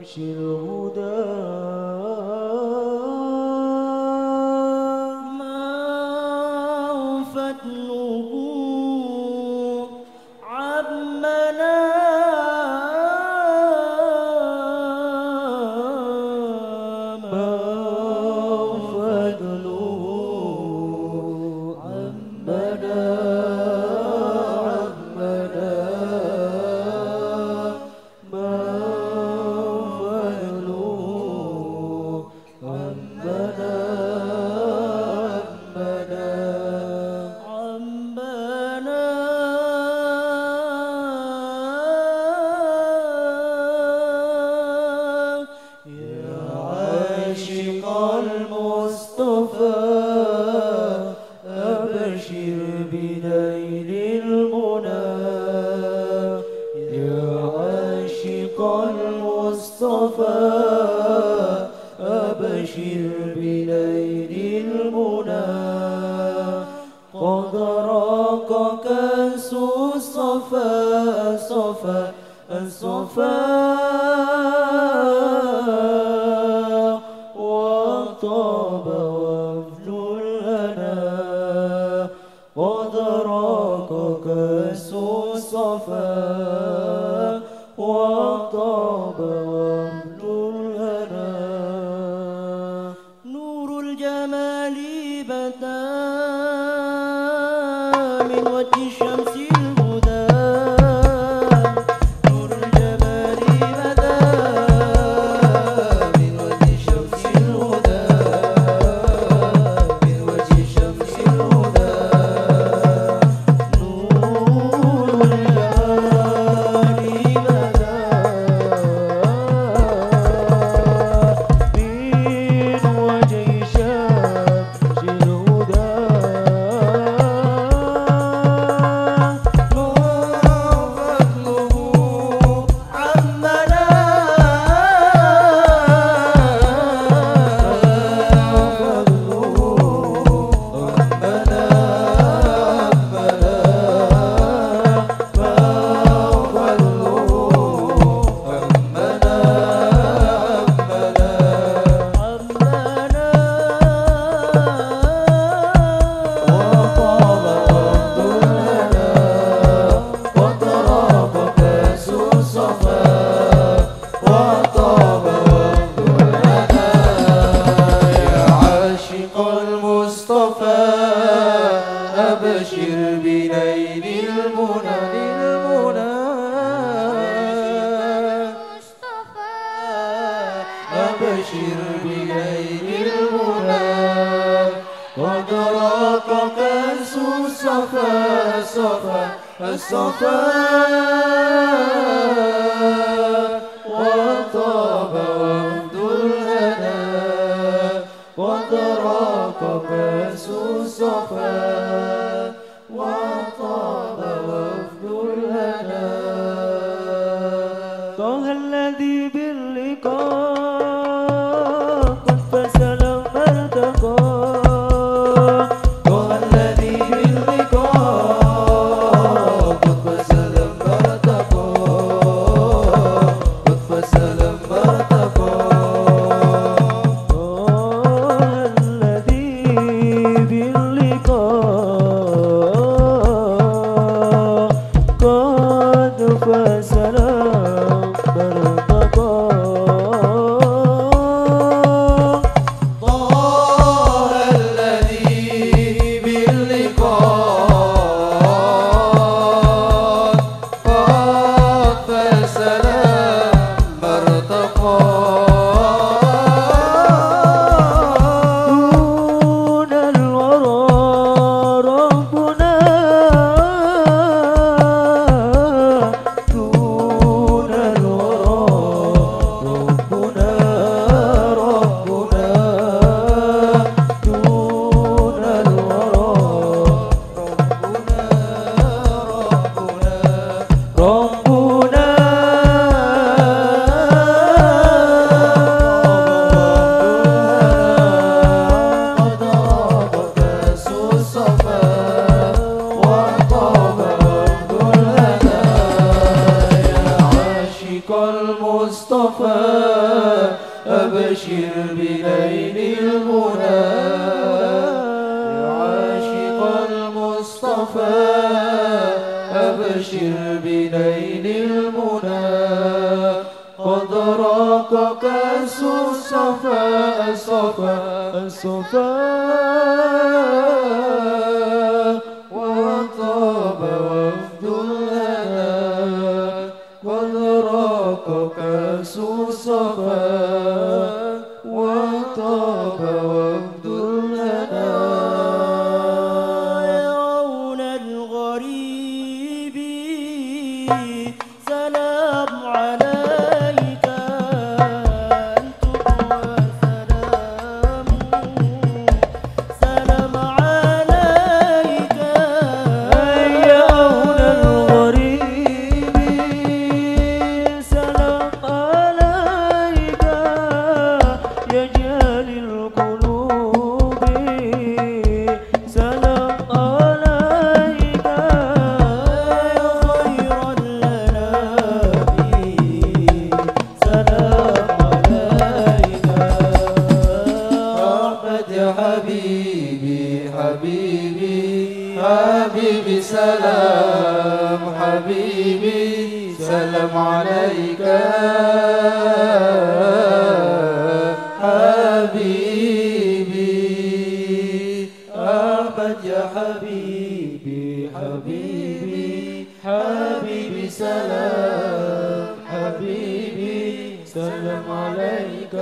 الهدى ما فضله عمنا ما فضله عمنا أبشر بنيل المنى يا عاشق المصطفى أبشر بنيل المنى قد راق كأس الصفا الصفا وطاب وفد الهنا قد راق كأس الصفا وطاب وفد الهنا نور الجمال بدا من وجه الشمس الهدى نور الجمال بدا من وجه الشمس الهدى من وجه الشمس الهدى نور الجمال بدا من وجه الشمس الهدى أبشر بنيل المنى أبشر بنيل المنى قد راق كأس الصفا وطاب وفد الهنا قد راق كأس الصفا وطاب وفد الهنا طه الذي باللقاء قد فسل مرتقى طه الذي باللقاء قد فسل مرتقى قد فسل مرتقى طه الذي باللقاء قد فسل مرتقى المصطفى أبشر بنيل المنى يا عاشق المصطفى أبشر بنيل المنى قد راق كأس الصفا الصفا وطاب وفد لنا قد راق كأس الصفا وطاب وفد لنا يرون الغريب سلام عليك أنتم وسلام سلام عليك يرون الغريب سلام عليك يا جالي القلوب سلام عليك يا خير الأنام سلام عليك أحمد يا حبيبي حبيبي حبيبي سلام حبيبي سلام عليك حبيبي أحمد يا حبيبي حبيبي حبيبي سلام حبيبي سلام عليك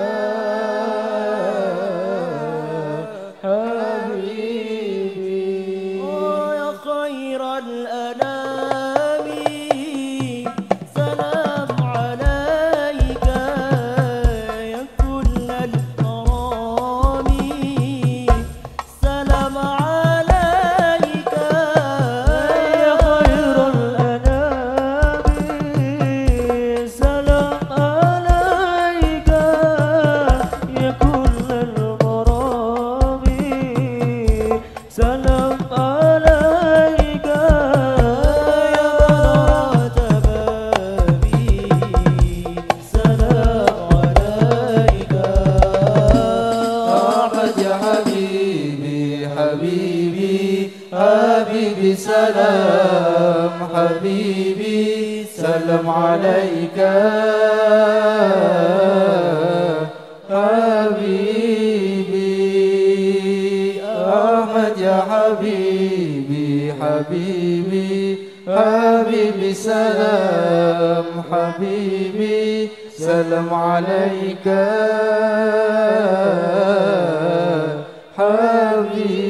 حبيبي يا خير الأنام سلام عليك يا كل الكرام سلام عليك يا خير الأنام سلام عليك يا كل الغرام سلام عليك يا بنات بابي سلام عليك أحمد يا حبيبي حبيبي حبيبي سلام حبيبي سلام عليك حبيبي أحمد يا حبيبي حبيبي حبيبي سلام حبيبي سلام عليك حبيبي